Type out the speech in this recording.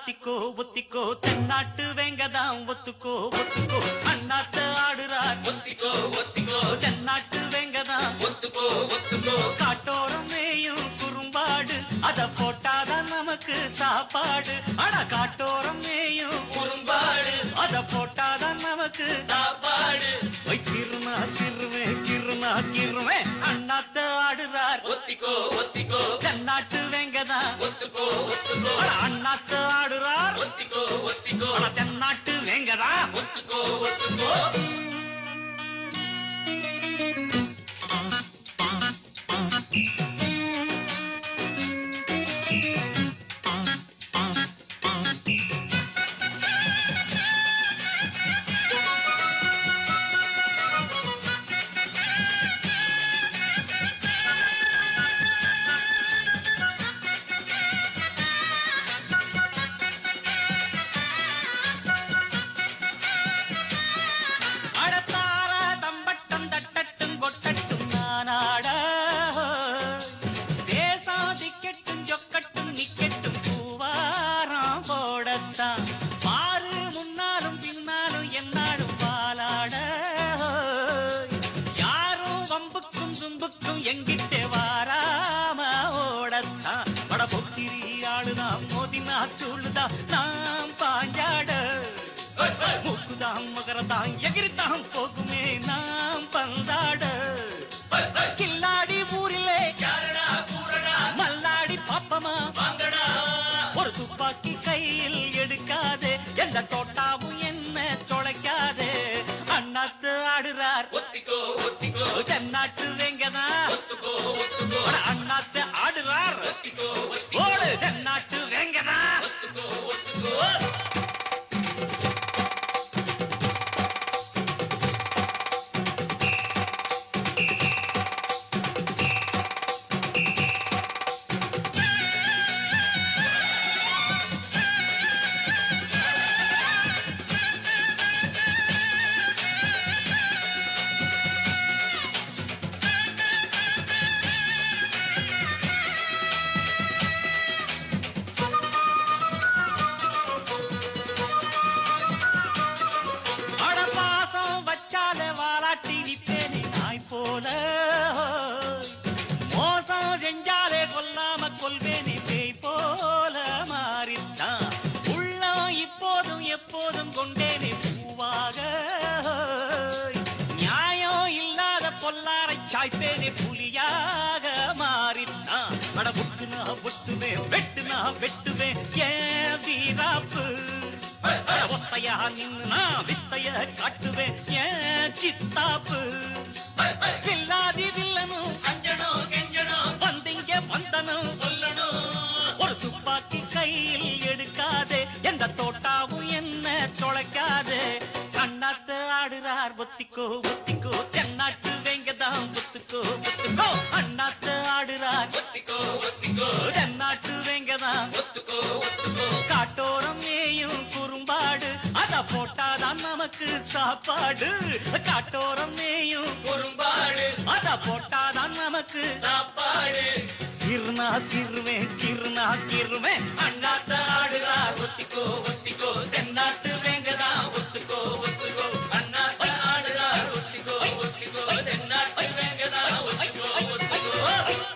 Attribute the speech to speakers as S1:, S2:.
S1: ஒத்திக்கோ ஒத்திக்கோ தென்னாட்டு வேங்கதான் ஒத்துக்கோ ஒத்துக்கோ அண்ணாத்த ஆடுறார்
S2: ஒத்திக்கோ ஒத்திக்கோ
S1: தென்னாட்டு வேங்கதான்
S2: ஒத்துக்கோ ஒத்துக்கோ
S1: காட்டோரம் மேயும் குறும்பாடு அத போட்டாதான் நமக்கு சாப்பாடு அட காட்டோரம் மேயும்
S2: குறும்பாடு
S1: அத போட்டாதான் நமக்கு
S2: சாப்பாடு
S1: சிறுனா சிறுவே சிறுனா சிறுவே அண்ணாத்த ஆடுறார்
S2: ஒத்திக்கோ ஒத்திக்கோ
S1: தென்னாட்டு வேங்கதான்
S2: ஒத்துக்கோ ஒத்துக்கோ
S1: அண்ணாத்த ஆடுறார்
S2: ஒத்திக்கோ ஒத்திக்கோ
S1: தென்னாட்டு வேங்கதா
S2: ஒத்துக்கோ ஒத்துக்கோ
S1: பாரு முன்னாலும் பின்னாலும் என்னாலும் பாலாட யாரும் வம்புக்கும் தும்புக்கும் எங்கிட்டே வாராம ஓடத்தான் பட பொத்திரி ஆளுதான் மோதினா தூளுதான் நாம் பாஞ்சாட மூக்குதான் மகரதான் எகிரித்தான் போகுமே நாம் பந்தாட கில்லாடி ஊரிலே மல்லாடி பாப்பமா ஒரு துப்பாக்கி கையில் எடுக்காதே எந்த தோட்டாவும் என்ன தொலைக்காதே அண்ணாத்து ஆடுறார்
S2: ஒத்திக்கோ ஒத்திக்கோ
S1: தென்னாட்டு வேங்கதான்
S2: ஒத்துக்கோ ஒத்துக்கோ
S1: அண்ணாத்து ஆடுறார்
S2: ஒத்திக்கோ
S1: ஓடு தென்னாட்டு வேங்கதான்
S2: ஒத்துக்கோ ஒத்துக்கோ
S1: வாலாட்டி நிப்பேனே நாய் போல மோசம் செஞ்சாலே கொல்லாம கொள்வேனே பேய் போல மாறித்தான் உள்ளம் இப்போதும் எப்போதும் கொண்டேனே பூவாக நியாயம் இல்லாத பொல்லாரை சாய்ப்பேனே புலியாக மாறித்தான் அட ஒட்டுனா ஒட்டுவேன் வெட்டுனா வெட்டுவேன் ஏன் வீராப்பு ஒத்தையா நின்னா வித்தைய காட்டுவேன் ஏன் சித்தாப்பு வில்லாதி வில்லனும்
S2: அஞ்சனும் கெஞ்சனும்
S1: வந்திங்க வந்தனும்
S2: சொல்லணும்
S1: ஒரு துப்பாக்கி கையில் எடுக்காதே எந்த தோட்டாவும் என்ன தொலைக்காதே அண்ணாத்து ஆடுறார் ஒத்திக்கோ ஒத்திக்கோ தென்னாட்டு வேங்கதான் ஒத்துக்கோ ஒத்துக்கோ அண்ணாத்து ஆடுறார்
S2: ஒத்திக்கோ ஒத்திக்கோ
S1: தென்னாட்டு வேங்கதான்
S2: ஒத்துக்கோ ஒத்துக்கோ
S1: காட்டோரம் மேயும் குறும்பாடு அத போட்டாதான் நமக்கு சாப்பாடு காட்டோரம் மேயும்
S2: குறும்பாடு
S1: அத போட்டாதான் நமக்கு
S2: சாப்பாடு
S1: சிறுனா சிறுவேன் சிறுனா சிறுவேன்
S2: அண்ணாத்த ஆடுறார் ஒத்திக்கோ ஒத்திக்கோ
S1: தென்னாட்டு வேங்க